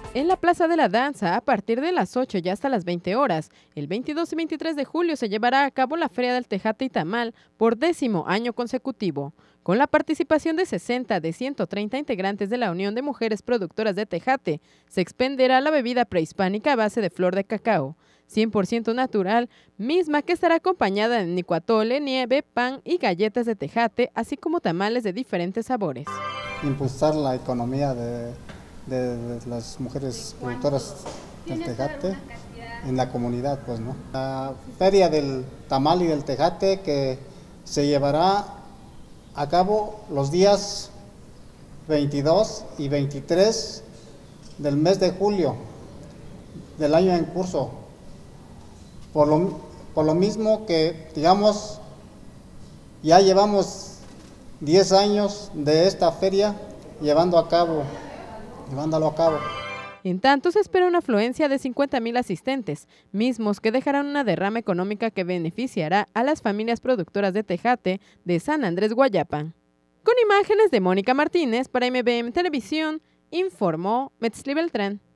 En la Plaza de la Danza, a partir de las 8 y hasta las 20 horas, el 22 y 23 de julio se llevará a cabo la Feria del Tejate y Tamal por 10º año consecutivo, con la participación de 60 de 130 integrantes de la Unión de Mujeres Productoras de Tejate. Se expenderá la bebida prehispánica a base de flor de cacao, 100% natural, misma que estará acompañada de nicuatole, nieve, pan y galletas de tejate, así como tamales de diferentes sabores. Impulsar la economía de las mujeres productoras del tejate en la comunidad, pues, ¿no? La feria del tamal y del tejate que se llevará a cabo los días 22 y 23 del mes de julio del año en curso. Por lo mismo que, digamos, ya llevamos 10 años de esta feria llevándolo a cabo. En tanto, se espera una afluencia de 50,000 asistentes, mismos que dejarán una derrama económica que beneficiará a las familias productoras de tejate de San Andrés Guayapan. Con imágenes de Mónica Martínez para MBM Televisión, informó Metzli Beltrán.